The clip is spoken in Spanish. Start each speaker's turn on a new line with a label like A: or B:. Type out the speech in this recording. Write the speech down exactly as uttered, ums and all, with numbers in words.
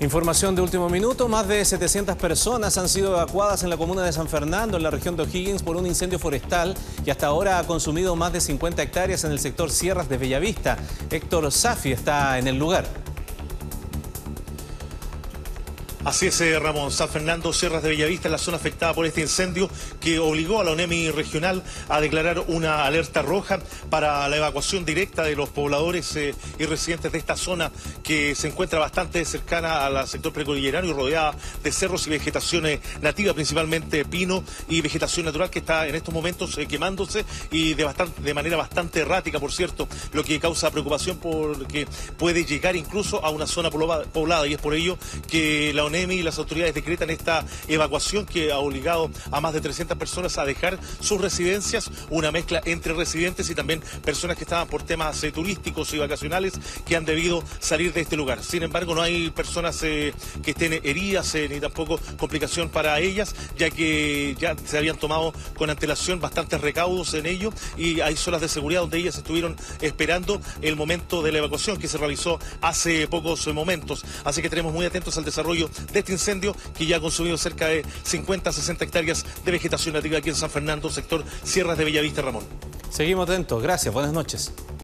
A: Información de último minuto, más de setecientas personas han sido evacuadas en la comuna de San Fernando, en la región de O'Higgins, por un incendio forestal que hasta ahora ha consumido más de cincuenta hectáreas en el sector Sierras de Bellavista. Héctor Safi está en el lugar.
B: Así es, Ramón. San Fernando, Sierras de Bellavista, es la zona afectada por este incendio que obligó a la ONEMI regional a declarar una alerta roja para la evacuación directa de los pobladores eh, y residentes de esta zona que se encuentra bastante cercana al sector precordillerano y rodeada de cerros y vegetaciones nativas, principalmente pino y vegetación natural que está en estos momentos eh, quemándose y de, bastante, de manera bastante errática, por cierto, lo que causa preocupación porque puede llegar incluso a una zona poblada, y es por ello que la ONEMI y las autoridades decretan esta evacuación que ha obligado a más de trescientas personas a dejar sus residencias, una mezcla entre residentes y también personas que estaban por temas eh, turísticos y vacacionales que han debido salir de este lugar. Sin embargo, no hay personas eh, que estén heridas eh, ni tampoco complicación para ellas, ya que ya se habían tomado con antelación bastantes recaudos en ello y hay zonas de seguridad donde ellas estuvieron esperando el momento de la evacuación que se realizó hace pocos momentos. Así que tenemos muy atentos al desarrollo de este incendio que ya ha consumido cerca de cincuenta a sesenta hectáreas de vegetación nativa aquí en San Fernando, sector Sierras de Bellavista, Ramón.
A: Seguimos atentos. Gracias. Buenas noches.